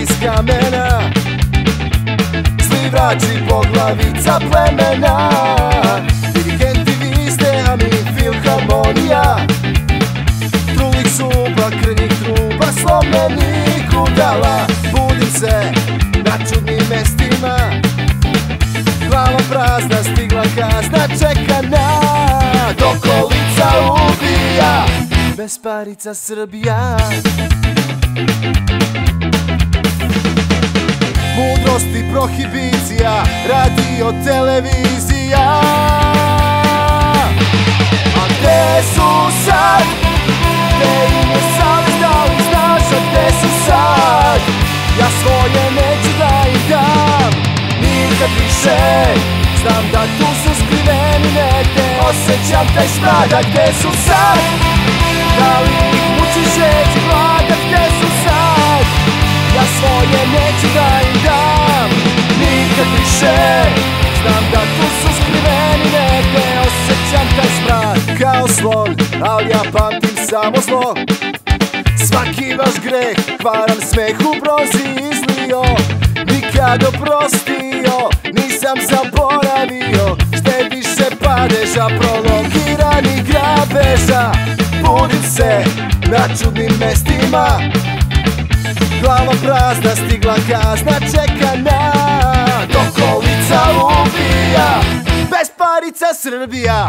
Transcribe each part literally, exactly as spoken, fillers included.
iz kamena, slivači poglavica plemena. Dirigenti vi ste, a mi filharmonija, trulih zuba, krnjih truba, slomljenih udala. Budim se na čudnim mestima, glava prazna, stigla kazna, čekana. Dokolica ubija, besparica Srbija. Mudrost i prohibicija, radio, televizija. A gde su sad? Gde im je savest, da li znaš, a gde su sad? Ja svoje neću da im dam nikad više, znam da tu su skriveni negde. Osjećam taj smrad, a gde su sad? Da li ih muči žeđ i glad, a gde su sad? Ja svoje neću da im dam nikad više, znam da tu su skriveni negde. Osjećam taj smrad kao slon, al ja pamtim samo zlo. Svaki vaš greh, kvaran smeh u bronzi izlio, nikad oprostio, nisam zaboravio. Štediše padeža, prolongiranih grabeža. Budim se na čudnim mestima, glava prazna, stigla kazna, čekana. Dokolica ubija, besparica Srbija.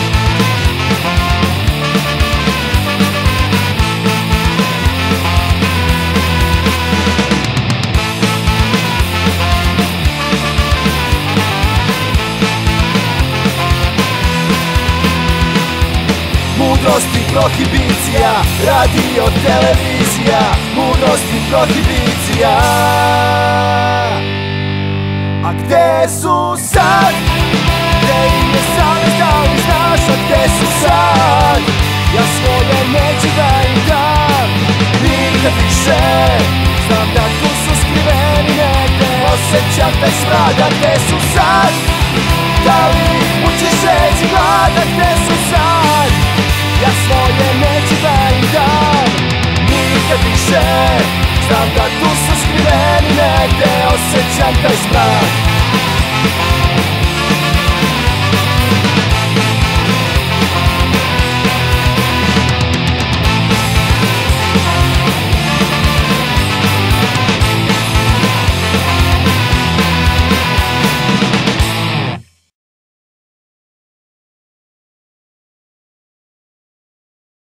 Mudrost i prohibicija, radio, televizija. Mudrost i prohibicija. A gde su sad? Gde im je savest, da li znaš, a gde su sad? Ja svoje neću da im dam nikad više, znam da tu su skriveni negde. Osjećam taj smrad, a gde su sad? Da li ih muči žeđ i glad, a gde su sad? Ja svoje neću da im dam nikad više, znam da tu su skriveni negde. Osjećam taj smrad.